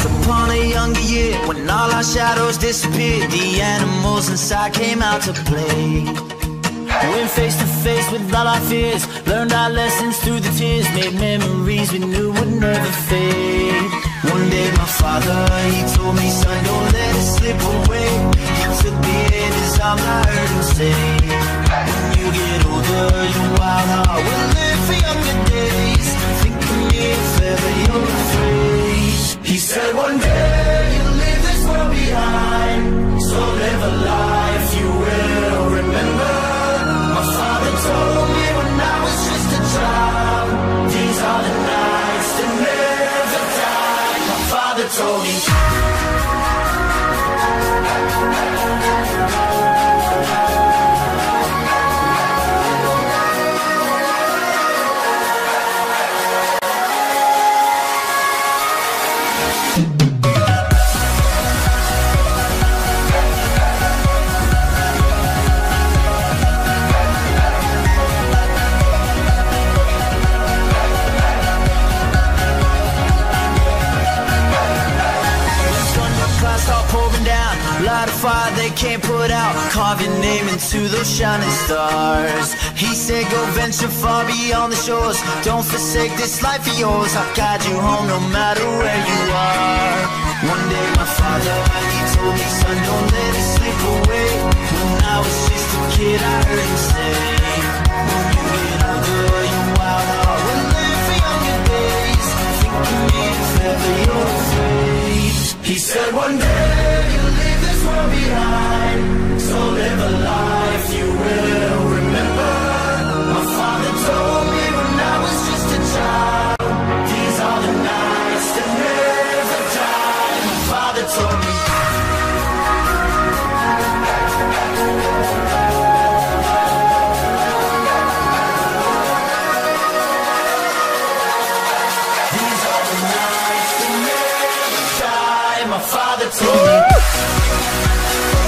upon a younger year, when all our shadows disappeared, the animals inside came out to play. Went face to face with all our fears, learned our lessons through the tears, made memories we knew would never fade. One day my father, he told me, son, don't let it slip away. He took me in his arms, I heard him say, when you get older, your wild heart will live for younger days. Think of me if ever you're afraid. He said one day you'll leave this world behind, so live a life you will remember. My father told me when I was just a child, these are the nights that never die. My father told me. Light a fire they can't put out, carve your name into those shining stars. He said go venture far beyond the shores, don't forsake this life of yours. I'll guide you home no matter where you are. One day my father, he told me, son, don't let it slip away. When I was just a kid I heard him say, when you get older your wild heart will live for younger days. Think of me if ever you're afraid. He said one day you'll leave this world behind, so live a life you will remember. My father told me when I was just a child, these are the nights that never die. My father told me. These are the nights that never die. My father told me.